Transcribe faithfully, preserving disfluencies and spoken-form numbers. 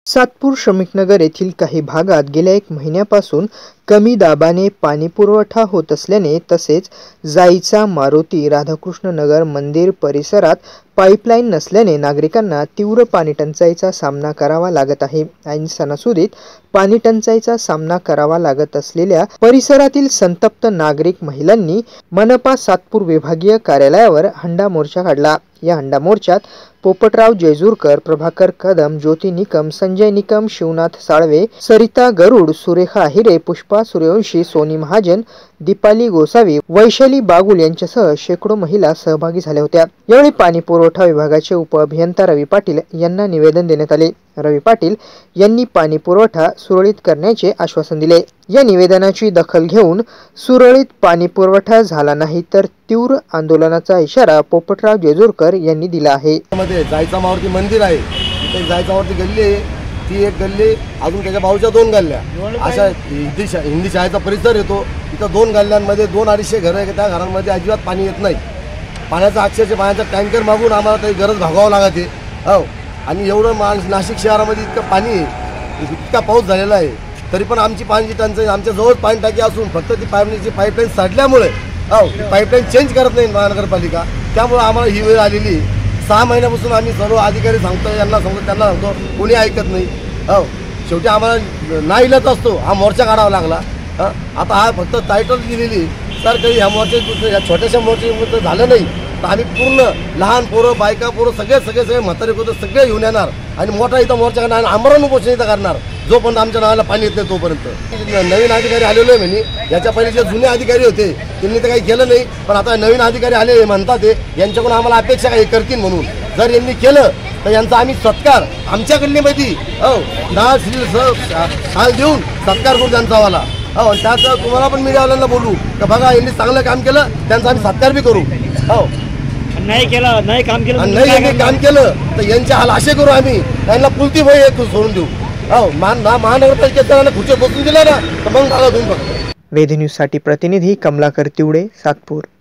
सातपूर श्रमिकनगर येथील काही भागात गेल्या एक महिन्यापासून कमी दाबाने पाणी पुरवठा होत असल्याने तसेच जाईचा मारुती राधाकृष्ण नगर मंदिर परिसरात पाईपलाईन नसल्याने नागरिकांना तीव्र पाणी टंचाईचा सामना करावा लागत आहे। ऐन सणासुदीत पाणी टंचाईचा सामना करावा लागत असलेल्या परिसरातील संतप्त नागरिक महिलांनी मनपा सातपूर विभागीय कार्यालयावर हंडा मोर्चा काढला। या हंडा मोर्चात पोपटराव जेजुरकर, प्रभाकर कदम, ज्योती निकम, संजय निकम, शिवनाथ साळवे, सरिता गरुड, सुरेखा हिरे, पुष्पा सूर्यवंशी, सोनी महाजन, दीपाली गोसावी, वैशाली बागुल यांच्यासह शेकडो महिला सहभागी झाल्या होत्या। यावेळी पाणी पुरवठा विभागाचे उप अभियंता रवी पाटील यांना निवेदन देण्यात आले। रवी पाटील यांनी पाणी पुरवठा सुरळीत करण्याचे आश्वासन दिले। या निवेदनाची दखल घेऊन सुरळीत पाणी पुरवठा झाला नाही तर तीव्र आंदोलनाचा इशारा पोपटराव जेजुरकर यांनी दिला आहे। मध्ये जायचा मारुती मंदिर आहे, तिथे जायचा मारुती गल्ली आहे, ती एक गल्ली, अजून त्याच्या बाजूच्या दोन गल्ल्या, अशा हिंदी हिंदी शाळेचा परिसर येतो। तिथं दोन गल्ल्यांमध्ये दोन अडीचशे घरं आहे, त्या घरांमध्ये अजिबात पाणी येत नाही। पाण्याचा अक्षरशः पाण्याचा टँकर मागून आम्हाला काही गरज भागावं लागते हो। आणि एवढं मा नाशिक शहरामध्ये इतकं पाणी इतका पाऊस झालेला आहे, तरी पण आमची पाण्याची टंचाई, आमच्या जवळ पाणी टाकी असून फक्त ती पाण्याची पाईपलाईन सडल्यामुळे हो पाईपलाईन चेंज करत नाही महानगरपालिका, त्यामुळे आम्हाला ही वेळ आलेली। सहा महिन्यापासून आम्ही सर्व अधिकारी सांगतो, यांना सांगतो, त्यांना सांगतो, कोणी ऐकत नाही हो। शेवटी आम्हाला नाईलाज असतो, हा मोर्चा काढावा लागला। आता हा फक्त टायटल दिलेली सर, काही ह्या मोर्चे या छोट्याशा मोर्चे झालं नाही तर आम्ही पूर्ण लहान पोरं, बायका, पोरं सगळे सगळे सगळे म्हातारे होतं सगळे घेऊन येणार आणि मोठा इथं मोर्चा करणार, आमरण उपोषण इथं करणार जोपर्यंत आमच्या नावाला पाणी येत नाही तोपर्यंत। नवीन अधिकारी आलेलो आहे म्हणे, याच्या पहिले जे जुने अधिकारी होते त्यांनी तर काही केलं नाही, पण आता नवीन अधिकारी आले म्हणतात ते, यांच्याकडून आम्हाला अपेक्षा काही करतील म्हणून। जर यांनी केलं तर यांचा आम्ही सत्कार आमच्या गल्लीमध्ये हो डाळ हाल देऊन सत्कार करू त्यांचा वाला हो। त्याचं तुम्हाला पण मीडियावाल्यांना बोलू का बघा यांनी चांगलं काम केलं, त्यांचा आम्ही सत्कार बी करू हो। नाही केलं नाही काम केलं नाही यांनी काम केलं तर यांचे हाल असे करू आम्ही, त्यांना पुलती भय एक सोडून देऊ हो। मान महानगरपालिकेच्या खुर्ची बसून दिला ना तर मग बघा तुम्ही फक्त। वेद न्यूज साठी प्रतिनिधी कमलाकर तिवडे, सातपूर।